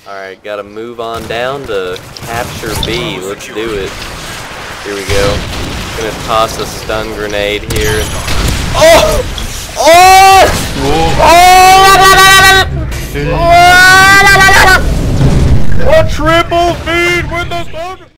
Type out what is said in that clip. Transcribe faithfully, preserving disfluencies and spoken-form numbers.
Alright, gotta move on down to capture B. Let's do it. Here we go. Gonna toss a stun grenade here. Oh! Oh! Oh! Oh! A triple feed with the stun!